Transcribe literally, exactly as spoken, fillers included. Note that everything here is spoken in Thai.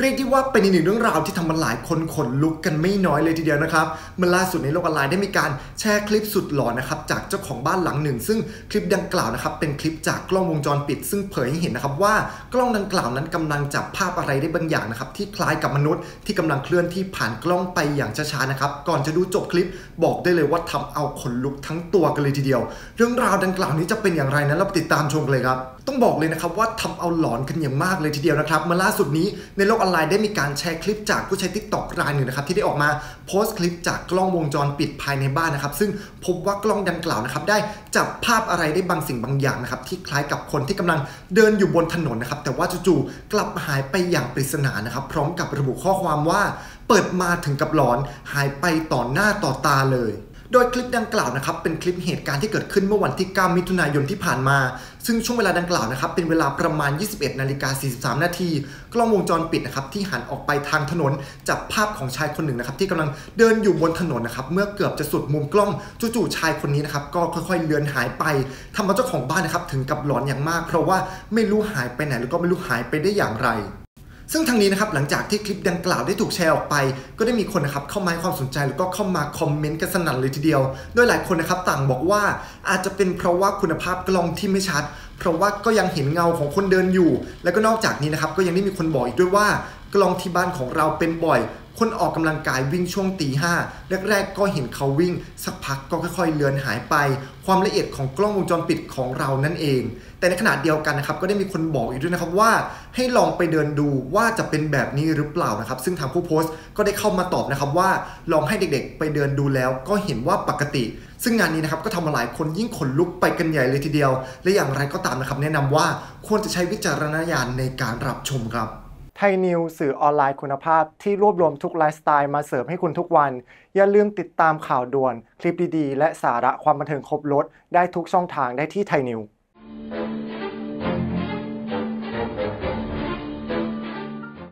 เรียกได้ว่าเป็นอีกหนึ่งเรื่องราวที่ทำมาหลายคนขนลุกกันไม่น้อยเลยทีเดียวนะครับเมื่อล่าสุดในโลกออนไลน์ได้มีการแชร์คลิปสุดหลอนนะครับจากเจ้าของบ้านหลังหนึ่งซึ่งคลิปดังกล่าวนะครับเป็นคลิปจากกล้องวงจรปิดซึ่งเผยให้เห็นนะครับว่ากล้องดังกล่าวนั้นกำลังจับภาพอะไรได้บางอย่างนะครับที่คล้ายกับมนุษย์ที่กำลังเคลื่อนที่ผ่านกล้องไปอย่างช้าๆนะครับก่อนจะดูจบคลิปบอกได้เลยว่าทำเอาขนลุกทั้งตัวกันเลยทีเดียวเรื่องราวดังกล่าวนี้จะเป็นอย่างไรนั้นเราติดตามชมเลยครับต้องบอกเลยนะครับว่าทำเอาหลอนกันอย่างมากเลยทีเดียวนะครับเมื่อล่าสุดนี้ในโลกออนไลน์ได้มีการแชร์คลิปจากผู้ใช้ ติ๊กต็อก รายหนึ่งนะครับที่ได้ออกมาโพสต์คลิปจากกล้องวงจรปิดภายในบ้านนะครับซึ่งพบว่ากล้องดังกล่าวนะครับได้จับภาพอะไรได้บางสิ่งบางอย่างนะครับที่คล้ายกับคนที่กำลังเดินอยู่บนถนนนะครับแต่ว่าจู่ๆกลับหายไปอย่างปริศนานะครับพร้อมกับระบุข้อความว่าเปิดมาถึงกับหลอนหายไปต่อหน้าต่อตาเลยโดยคลิปดังกล่าวนะครับเป็นคลิปเหตุการณ์ที่เกิดขึ้นเมื่อวันที่เก้ามิถุนายนที่ผ่านมาซึ่งช่วงเวลาดังกล่าวนะครับเป็นเวลาประมาณ ยี่สิบเอ็ดนาฬิกาสี่สิบสามนาทีกล้องวงจรปิดนะครับที่หันออกไปทางถนนจับภาพของชายคนหนึ่งนะครับที่กำลังเดินอยู่บนถนนนะครับเมื่อเกือบจะสุดมุมกล้องจู่ๆชายคนนี้นะครับก็ค่อยๆเลือนหายไปทำเอาเจ้าของบ้านนะครับถึงกับหลอนอย่างมากเพราะว่าไม่รู้หายไปไหนแล้วก็ไม่รู้หายไปได้อย่างไรซึ่งทางนี้นะครับหลังจากที่คลิปดังกล่าวได้ถูกแชร์ออกไปก็ได้มีคนนะครับเข้ามาให้ความสนใจแล้วก็เข้ามาคอมเมนต์กันสนั่นเลยทีเดียวโดยหลายคนนะครับต่างบอกว่าอาจจะเป็นเพราะว่าคุณภาพกล้องที่ไม่ชัดเพราะว่าก็ยังเห็นเงาของคนเดินอยู่แล้วก็นอกจากนี้นะครับก็ยังได้มีคนบอกอีกด้วยว่ากล้องที่บ้านของเราเป็นบ่อยคนออกกำลังกายวิ่งช่วงตีห้าแรกๆก็เห็นเขาวิ่งสักพักก็ค่อยๆเลือนหายไปความละเอียดของกล้องวงจรปิดของเรานั่นเองแต่ในขณะเดียวกันนะครับก็ได้มีคนบอกอีกด้วยนะครับว่าให้ลองไปเดินดูว่าจะเป็นแบบนี้หรือเปล่านะครับซึ่งทางผู้โพสต์ก็ได้เข้ามาตอบนะครับว่าลองให้เด็กๆไปเดินดูแล้วก็เห็นว่าปกติซึ่งงานนี้นะครับก็ทำมาหลายคนยิ่งขนลุกไปกันใหญ่เลยทีเดียวและอย่างไรก็ตามนะครับแนะนำว่าควรจะใช้วิจารณญาณในการรับชมครับไทยนิวสื่อออนไลน์คุณภาพที่รวบรวมทุกไลฟ์สไตล์มาเสิร์ฟให้คุณทุกวันอย่าลืมติดตามข่าวด่วนคลิปดีๆและสาระความบันเทิงครบรสได้ทุกช่องทางได้ที่ไทยนิว